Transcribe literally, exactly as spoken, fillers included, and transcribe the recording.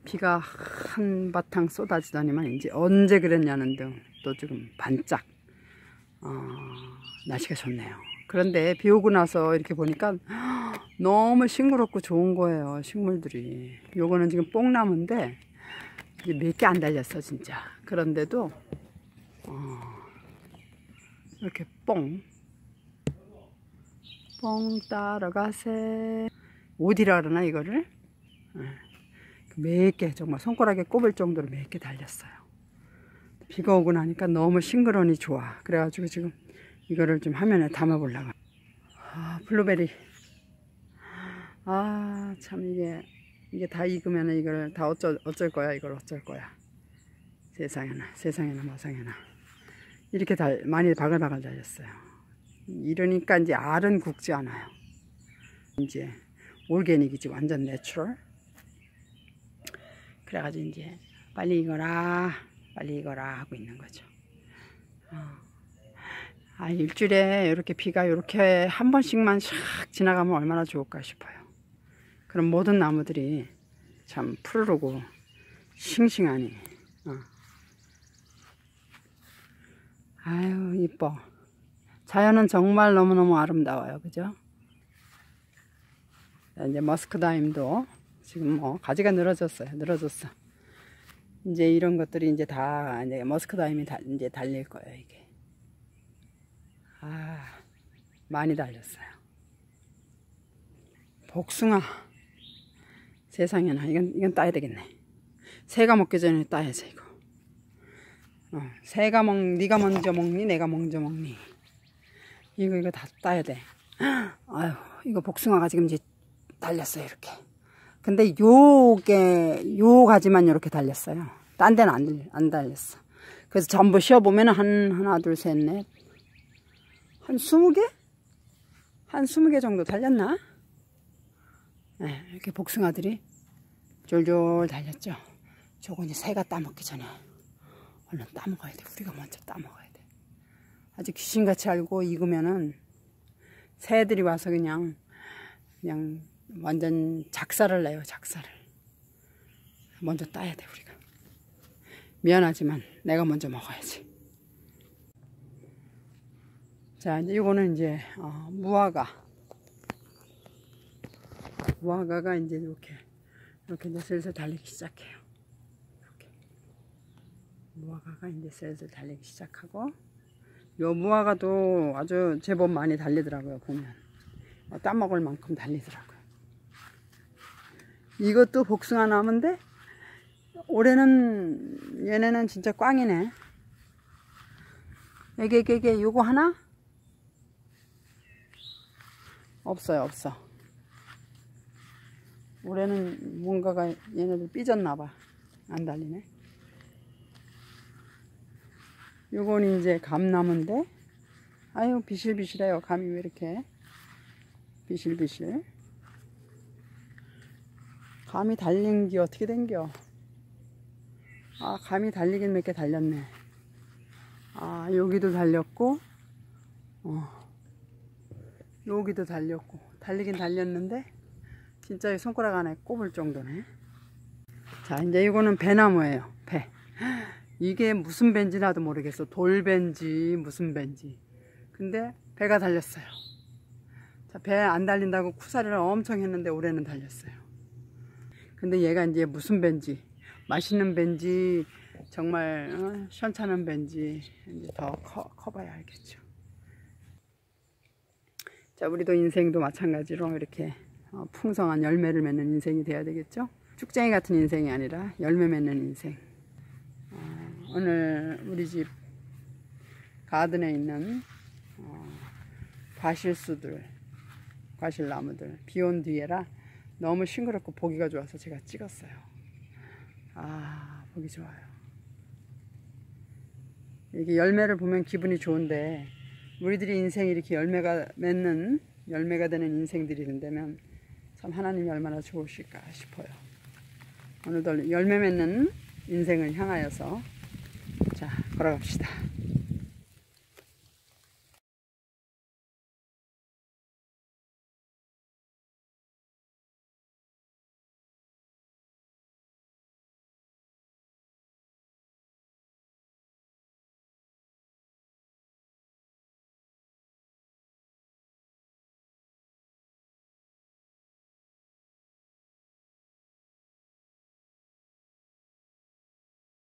비가 한바탕 쏟아지더니만 이제 언제 그랬냐는 등 또 지금 반짝 어, 날씨가 좋네요. 그런데 비 오고 나서 이렇게 보니까 너무 싱그럽고 좋은 거예요. 식물들이. 요거는 지금 뽕나무인데 이제 몇 개 안 달렸어 진짜. 그런데도 어, 이렇게 뽕 뽕 따라가세 어디라 그러나 이거를 몇 개 정말 손가락에 꼽을 정도로 몇 개 달렸어요. 비가 오고 나니까 너무 싱그러니 좋아. 그래가지고 지금 이거를 좀 화면에 담아 보려고. 아, 블루베리. 아, 참 이게 이게 다 익으면 이걸 다 어쩔 어쩔 거야. 이걸 어쩔 거야. 세상에나 세상에나 마상에나 이렇게 달 많이 바글바글 달렸어요. 이러니까 이제 알은 굵지 않아요. 이제 올게닉이지 완전 내추럴. 그래가지고 이제 빨리 익어라 빨리 익어라 하고 있는 거죠. 어. 아, 일주일에 이렇게 비가 이렇게 한 번씩만 샥 지나가면 얼마나 좋을까 싶어요. 그럼 모든 나무들이 참 푸르르고 싱싱하니. 어. 아유 이뻐. 자연은 정말 너무너무 아름다워요. 그죠? 이제 머스크다임도 지금 뭐 가지가 늘어졌어요. 늘어졌어. 이제 이런 것들이 이제 다 이제 머스크다임이 다 이제 달릴 거예요. 이게. 아, 많이 달렸어요. 복숭아. 세상에나 이건 이건 따야 되겠네. 새가 먹기 전에 따야지 이거. 어, 새가 먹, 네가 먼저 먹니, 내가 먼저 먹니. 이거 이거 다 따야 돼. 아유, 이거 복숭아가 지금 이제 달렸어요 이렇게. 근데 요게 요 가지만 이렇게 달렸어요. 딴 데는 안, 안 달렸어. 그래서 전부 씌워보면 한 하나 둘 셋 넷 한 스무 개? 한 스무 개 정도 달렸나? 네, 이렇게 복숭아들이 졸졸 달렸죠. 저거 이제 새가 따먹기 전에 얼른 따먹어야 돼. 우리가 먼저 따먹어야 돼. 아주 귀신같이 알고 익으면은 새들이 와서 그냥 그냥 완전 작살을 내요. 작살을. 먼저 따야 돼 우리가. 미안하지만 내가 먼저 먹어야지. 자, 이제 이거는 이제 어, 무화과. 무화과가 이제 이렇게 이렇게 이제 슬슬 달리기 시작해요. 이렇게 무화과가 이제 슬슬 달리기 시작하고, 요 무화과도 아주 제법 많이 달리더라고요. 보면 어, 따먹을 만큼 달리더라고요. 이것도 복숭아 나무인데 올해는 얘네는 진짜 꽝이네. 이게 이게 이게 요거 하나 없어요. 없어. 올해는 뭔가가 얘네들 삐졌나봐. 안 달리네. 요건 이제 감나무인데 아유 비실비실해요. 감이 왜 이렇게 비실비실. 감이 달린 게 어떻게 된겨? 아, 감이 달리긴 몇 개 달렸네. 아, 여기도 달렸고, 어, 여기도 달렸고, 달리긴 달렸는데, 진짜 손가락 안에 꼽을 정도네. 자, 이제 이거는 배나무예요. 배. 이게 무슨 배인지 나도 모르겠어. 돌배인지, 무슨 배인지. 근데 배가 달렸어요. 자, 배 안 달린다고 쿠사리를 엄청 했는데 올해는 달렸어요. 근데 얘가 이제 무슨 밴지, 맛있는 밴지, 정말 어, 시원찮은 밴지 이제 더 커, 커봐야 알겠죠. 자, 우리도 인생도 마찬가지로 이렇게 어, 풍성한 열매를 맺는 인생이 돼야 되겠죠. 쭉쟁이 같은 인생이 아니라 열매 맺는 인생. 어, 오늘 우리 집 가든에 있는 어, 과실수들, 과실나무들 비 온 뒤에라 너무 싱그럽고 보기가 좋아서 제가 찍었어요. 아, 보기 좋아요. 이게 열매를 보면 기분이 좋은데 우리들이 인생이 이렇게 열매가 맺는, 열매가 되는 인생들이 된다면 참 하나님이 얼마나 좋으실까 싶어요. 오늘도 열매 맺는 인생을 향하여서 자, 걸어갑시다.